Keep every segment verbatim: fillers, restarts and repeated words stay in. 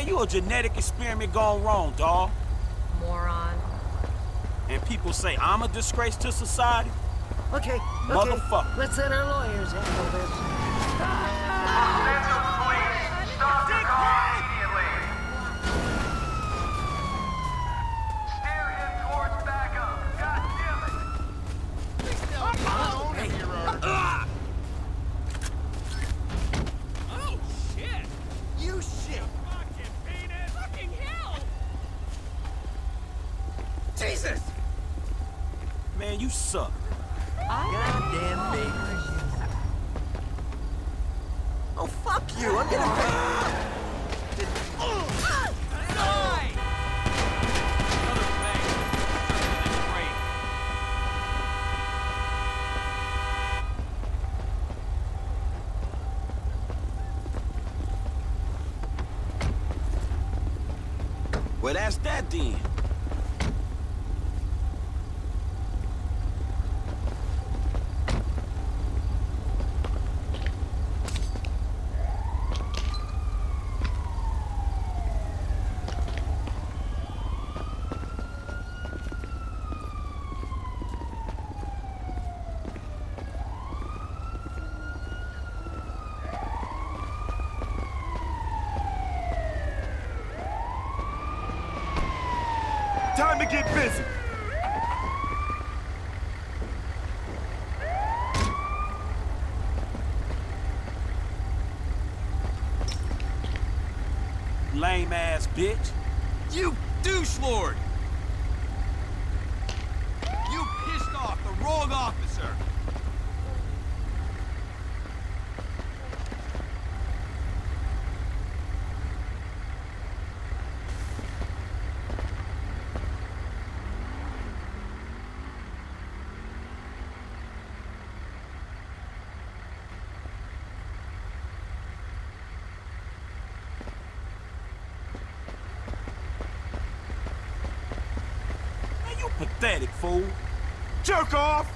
you a genetic experiment gone wrong, dawg. Moron. And people say I'm a disgrace to society? Okay, okay. Motherfucker. Let's let our lawyers handle this. Los Angeles police, stop the car immediately. Steer him towards backup. God damn it. Oh, shit! You shit! Fucking penis! Fucking hell! Jesus! Man, you suck. Goddamn baby. Oh, fuck you! I'm gonna pay. Die! Another thing. That's great. Well, that's that then. Time to get busy. Lame ass bitch. You douche lord! You pissed off the wrong officer! Man, you pathetic fool. Jerk off!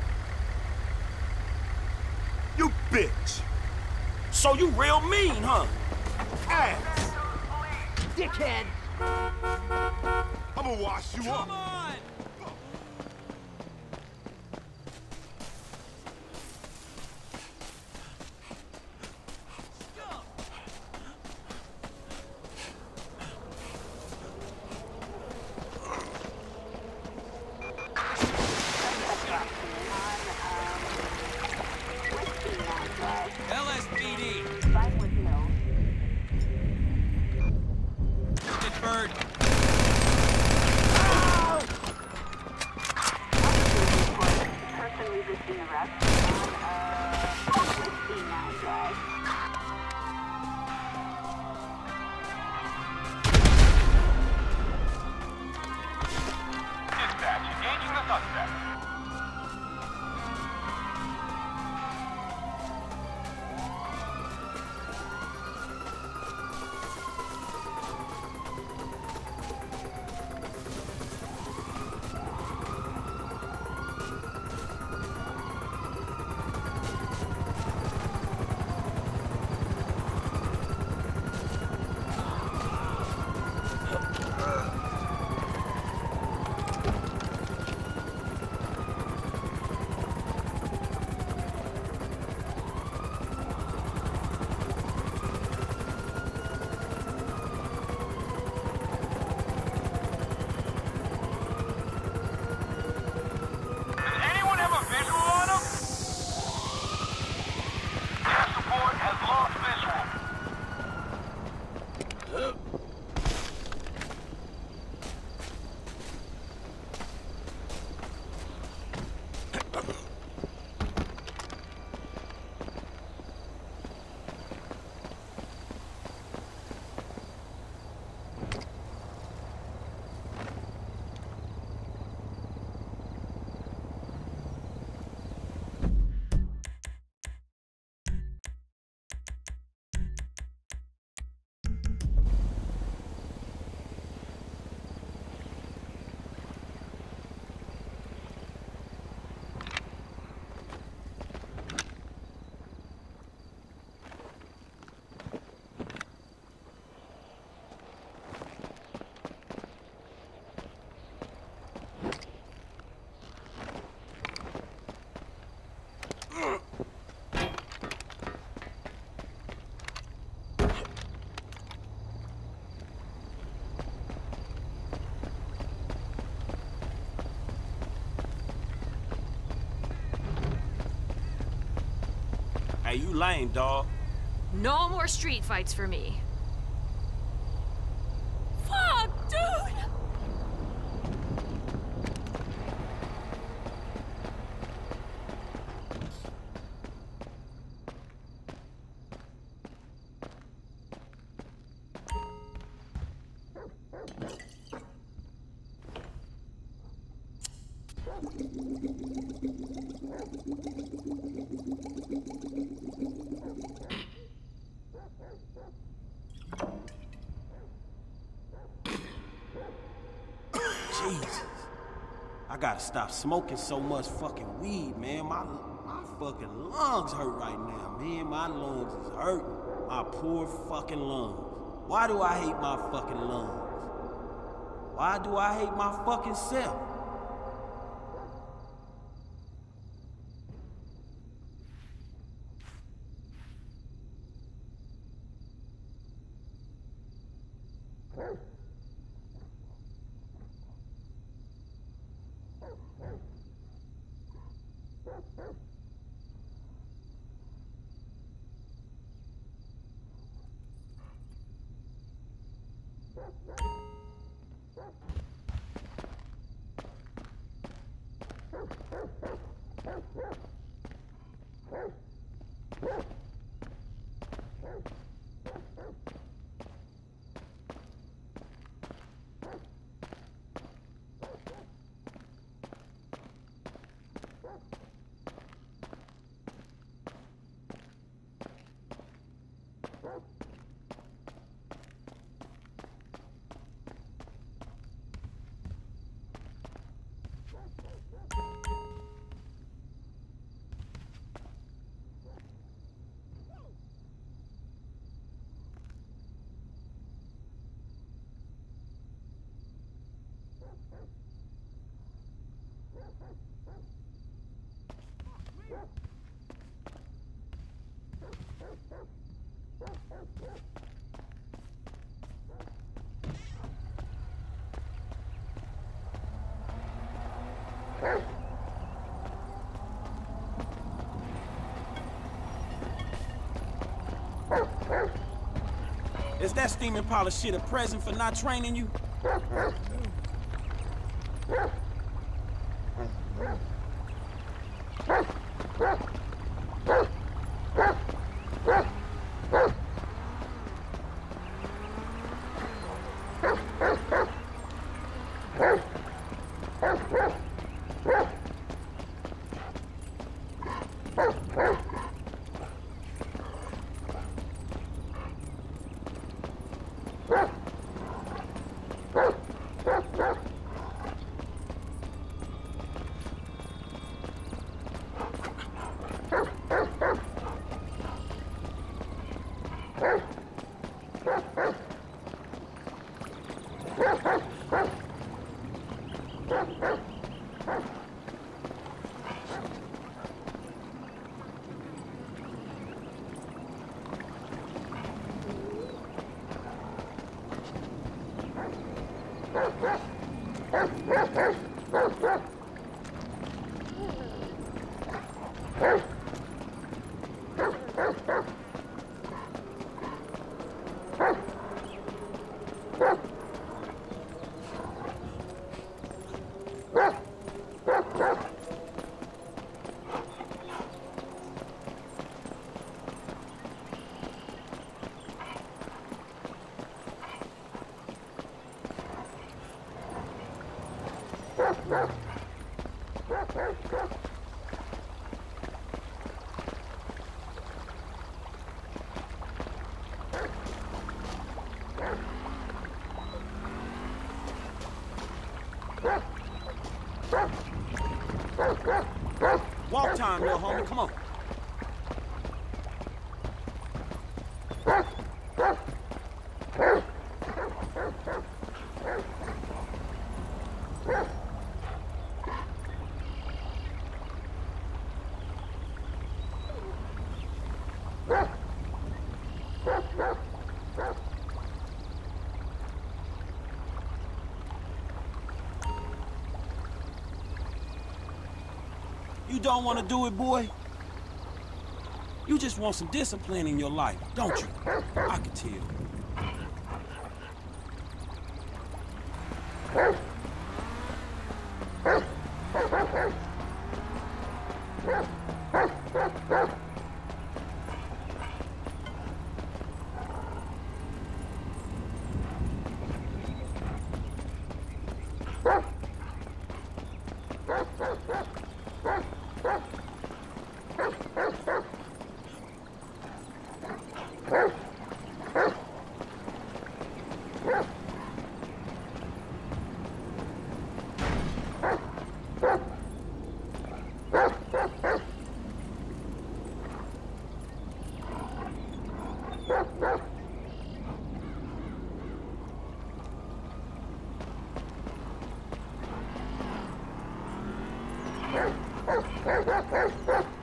You bitch! So you real mean, huh? Ass! Dickhead! I'm gonna wash you Come up. on! L S P D! Get bird! Person resisting arrest on uh, Whiskey Nine Drive. Dispatch, engaging the suspect. Hey, you lame, dawg. No more street fights for me. Fuck, dude! Jesus. I gotta stop smoking so much fucking weed, man. My, my fucking lungs hurt right now, man. My lungs is hurting. My poor fucking lungs. Why do I hate my fucking lungs? Why do I hate my fucking self? Is that steaming pile of shit a present for not training you? Walk time, little homie, come on. You don't want to do it, boy? Thank you. You just want some discipline in your life, don't you? I can tell. Thank you.